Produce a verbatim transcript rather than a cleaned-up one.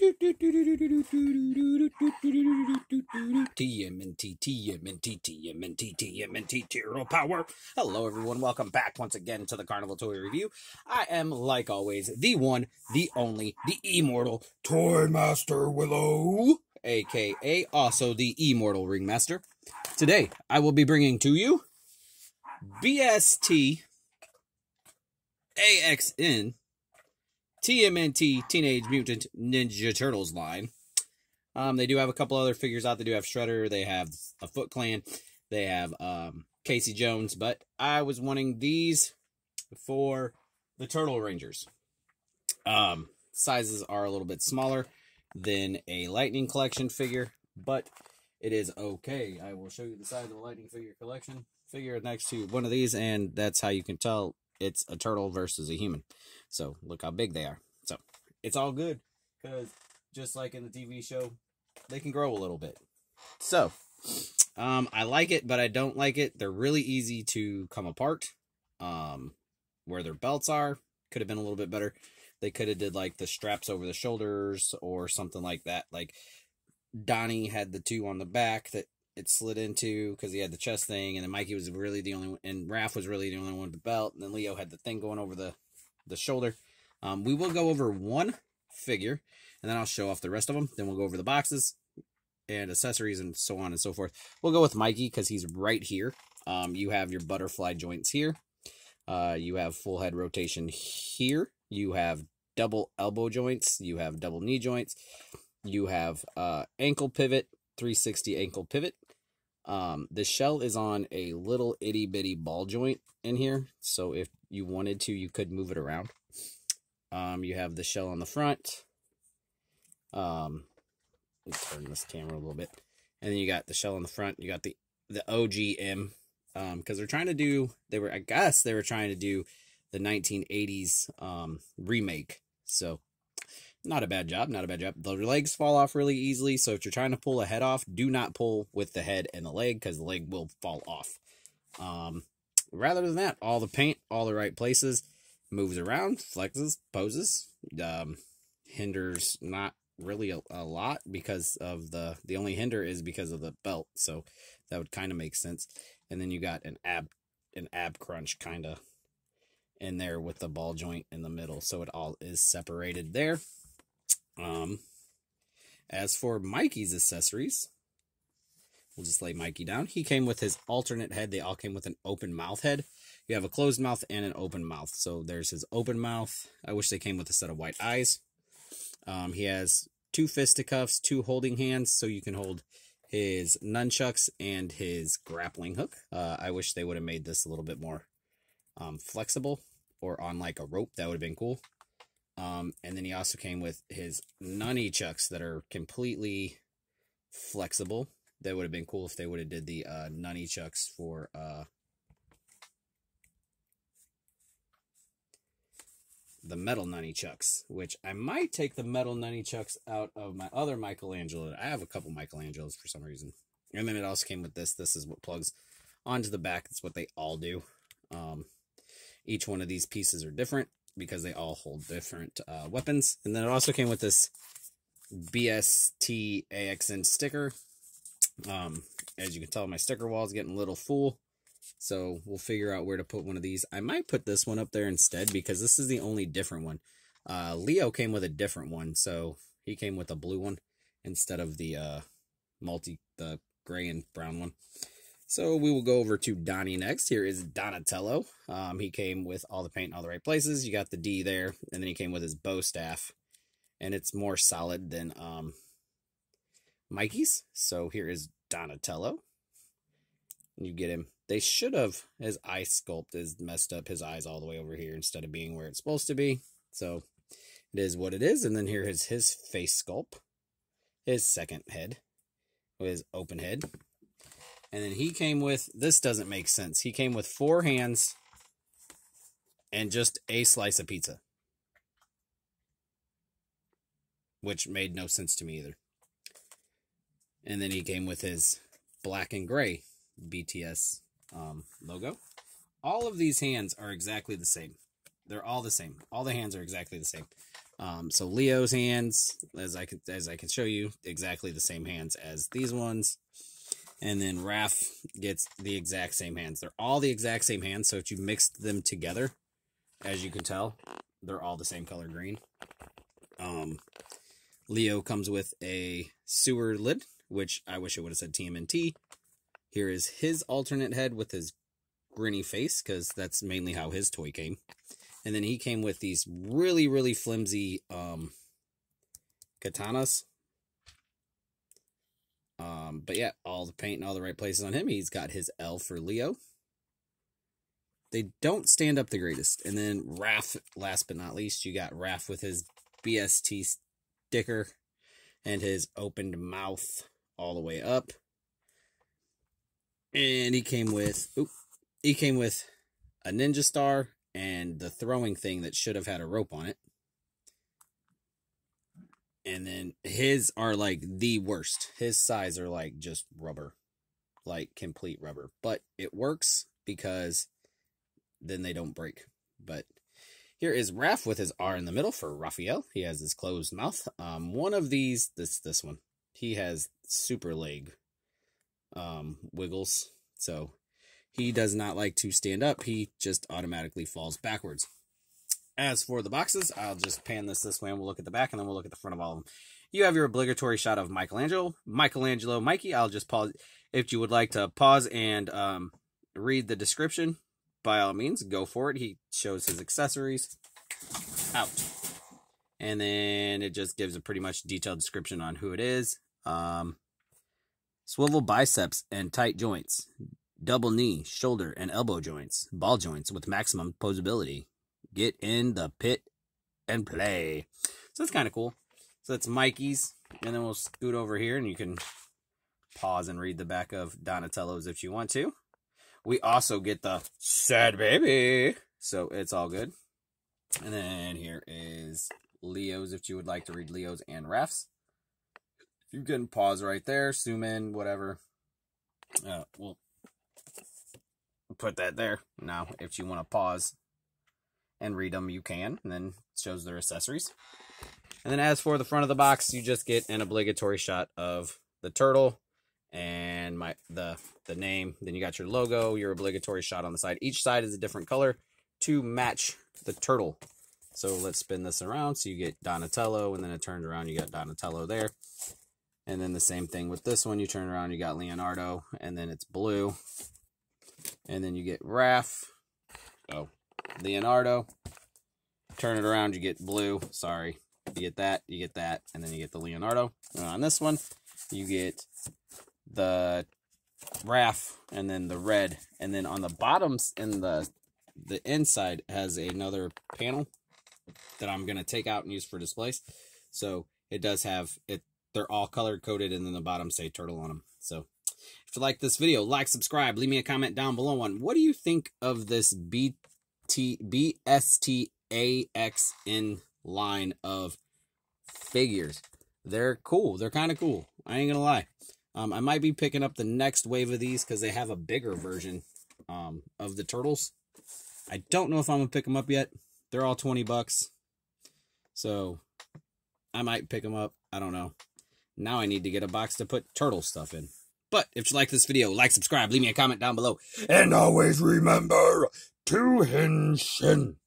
T M N T, T M N T, T M N T, T M N T, Turtle Power. Hello, everyone. Welcome back once again to the Carnival Toy Review. I am, like always, the one, the only, the immortal Toy Master Willow, aka also the immortal Ringmaster. Today, I will be bringing to you B S T A X N T M N T Teenage Mutant Ninja Turtles line. Um, they do have a couple other figures out. They do have Shredder. They have a Foot Clan. They have um, Casey Jones. But I was wanting these for the Turtle Rangers. Um, sizes are a little bit smaller than a Lightning Collection figure, but it is okay. I will show you the size of the Lightning figure collection figure next to one of these, and that's how you can tell it's a turtle versus a human. So look how big they are. So it's all good because just like in the T V show, they can grow a little bit. So um, I like it, but I don't like it. They're really easy to come apart. Um, where their belts are could have been a little bit better. They could have did like the straps over the shoulders or something like that. Like Donnie had the two on the back that it slid into because he had the chest thing, and then Mikey was really the only one, and Raph was really the only one with the belt, and then Leo had the thing going over the the shoulder. Um, we will go over one figure, and then I'll show off the rest of them. Then we'll go over the boxes and accessories and so on and so forth. We'll go with Mikey because he's right here. Um, you have your butterfly joints here. Uh, you have full head rotation here. You have double elbow joints. You have double knee joints. You have uh, ankle pivot, three sixty ankle pivot. Um, the shell is on a little itty bitty ball joint in here. So if you wanted to, you could move it around. Um, you have the shell on the front. Um, let's turn this camera a little bit. And then you got the shell on the front. You got the, the O G M. Um, because they're trying to do, they were, I guess they were trying to do the nineteen eighties, um, remake. So not a bad job, not a bad job. The legs fall off really easily, so if you're trying to pull a head off, do not pull with the head and the leg, because the leg will fall off. Um, rather than that, all the paint, all the right places, moves around, flexes, poses, um, hinders not really a, a lot because of the, the only hinder is because of the belt, so that would kind of make sense. And then you got an ab, an ab crunch kind of in there with the ball joint in the middle, so it all is separated there. Um, as for Mikey's accessories, we'll just lay Mikey down. He came with his alternate head. They all came with an open mouth head. You have a closed mouth and an open mouth. So there's his open mouth. I wish they came with a set of white eyes. Um, he has two fisticuffs, two holding hands, so you can hold his nunchucks and his grappling hook. Uh, I wish they would have made this a little bit more um, flexible or on like a rope. That would have been cool. Um, and then he also came with his nunchucks that are completely flexible. That would have been cool if they would have did the uh, nunchucks for uh, the metal nunchucks, which I might take the metal nunchucks out of my other Michelangelo. I have a couple Michelangelos for some reason. And then it also came with this. This is what plugs onto the back. It's what they all do. Um, each one of these pieces are different, because they all hold different uh, weapons. And then it also came with this B S T A X N sticker. Um, as you can tell, my sticker wall is getting a little full. So we'll figure out where to put one of these. I might put this one up there instead, because this is the only different one. Uh, Leo came with a different one. So he came with a blue one instead of the uh, multi, the gray and brown one. So we will go over to Donnie next. Here is Donatello. Um, he came with all the paint in all the right places. You got the D there, and then he came with his bow staff, and it's more solid than um, Mikey's. So here is Donatello. You get him. They should have, his eye sculpt is messed up, his eyes all the way over here instead of being where it's supposed to be. So it is what it is. And then here is his face sculpt, his second head, with his open head. And then he came with, this doesn't make sense. He came with four hands and just a slice of pizza, which made no sense to me either. And then he came with his black and gray B T S um, logo. All of these hands are exactly the same. they're all the same. All the hands are exactly the same. Um, so Leo's hands, as I can as I can show you, exactly the same hands as these ones. And then Raph gets the exact same hands. They're all the exact same hands. So if you mixed them together, as you can tell, they're all the same color green. Um, Leo comes with a sewer lid, which I wish it would have said T M N T. Here is his alternate head with his grinny face, because that's mainly how his toy came. And then he came with these really, really flimsy um, katanas. Um, but yeah, all the paint in all the right places on him. He's got his L for Leo. They don't stand up the greatest. And then Raph, last but not least, you got Raph with his B S T sticker and his opened mouth all the way up. And he came with, oop, he came with a ninja star and the throwing thing that should have had a rope on it. And then his are like the worst. His size are like just rubber, like complete rubber. But it works because then they don't break. But here is Raph with his R in the middle for Raphael. He has his closed mouth. Um, one of these, this this one, he has super leg um, wiggles. So he does not like to stand up. He just automatically falls backwards. As for the boxes, I'll just pan this this way and we'll look at the back and then we'll look at the front of all of them. You have your obligatory shot of Michelangelo. Michelangelo Mikey, I'll just pause. If you would like to pause and um, read the description, by all means, go for it. He shows his accessories out. And then it just gives a pretty much detailed description on who it is. Um, swivel biceps and tight joints. Double knee, shoulder, and elbow joints. Ball joints with maximum posability. Get in the pit and play. So that's kind of cool. So that's Mikey's. And then we'll scoot over here and you can pause and read the back of Donatello's if you want to. We also get the Sad Baby. So it's all good. And then here is Leo's if you would like to read Leo's and Raph's. You can pause right there, zoom in, whatever. Uh, we'll put that there. Now, if you want to pause and read them, you can. And then it shows their accessories. And then as for the front of the box, you just get an obligatory shot of the turtle and my the the name. Then you got your logo, your obligatory shot on the side. Each side is a different color to match the turtle. So let's spin this around. So you get Donatello, and then it turns around, you got Donatello there. And then the same thing with this one. You turn around, you got Leonardo, and then it's blue. And then you get Raph. Oh, Leonardo. Turn it around, you get blue. Sorry. You get that, you get that, and then you get the Leonardo. And on this one, you get the Raph, and then the red. And then on the bottoms, and the the inside has another panel that I'm going to take out and use for displays. So it does have, it. They're all color coded, and then the bottoms say turtle on them. So if you like this video, like, subscribe, leave me a comment down below on what do you think of this B T B S T A X N line of figures. They're cool. They're kind of cool. I ain't gonna lie. Um, I might be picking up the next wave of these because they have a bigger version um, of the turtles. I don't know if I'm gonna pick them up yet. They're all twenty bucks, so I might pick them up. I don't know. Now I need to get a box to put turtle stuff in. But if you like this video, like, subscribe, leave me a comment down below, and always remember to Henshin.